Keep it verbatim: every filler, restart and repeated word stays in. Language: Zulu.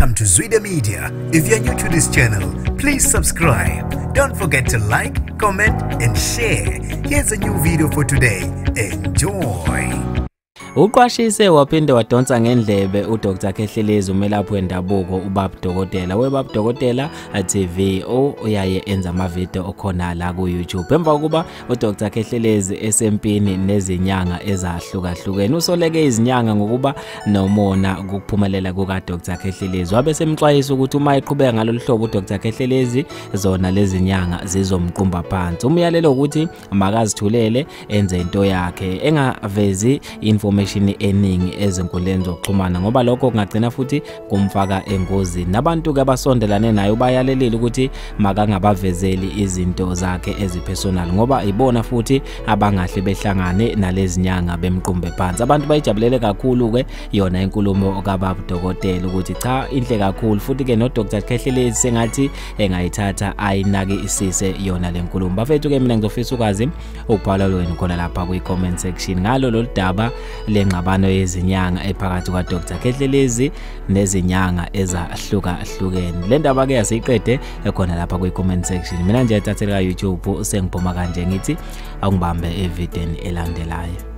Welcome to Zwida Media. If you're new to this channel, please subscribe. Don't forget to like, comment and share. Here's a new video for today. Enjoy. Uqwashise waphinde wadonsa ngendlebe uDr Khehlelezi umelaphi wendabuko uBabu Dokotela weBabu Dokotela T V oyaye enza amavideo okhona la ku YouTube. Emva kuba uDr Khehlelezi esempini nezinyanga ezahlukahlukene usoleke izinyanga ngokuba nomona ukuphumelela kuka Dr Khehlelezi wabe semxwayisa ukuthi uma eqhubeka ngalolu hlobo uDr Khehlelezi zona lezi nyanga zizomqumba phansi. Umyalelo ukuthi makazithulele enze into yakhe engavezi information eningi ezinkundleni zokuxhumana ngoba lokho kungagcina futhi kumfaka engozini. Nabantu ke abasondelane naye ubayalelile ukuthi makangabavezeli izinto zakhe ezipersonal ngoba ibona futhi abangahle behlangane nalezi nyanga bemqumbe phansi. Abantu bayijabulele kakhulu ke yona inkulumo kaBabu Dokotela ukuthi cha inhle kakhulu futhi ke no Dr Khehlelezi sengathi engayithatha ayinake isise yona lenkulumo. Bafethu ke mina ngizofisa ukwazi ukubhala lweni khona lapha ku comment section ngalo lo daba lengxabano yezinyanga ephakathi kwa Dr Khehlelezi nezinyanga ezahlukahlukene. Le ndaba ke yasiqede ekhona lapha ku comment section. Mina nje ethathela ka YouTube sengiphuma kanje ngithi akungibambe evideni elandelayo.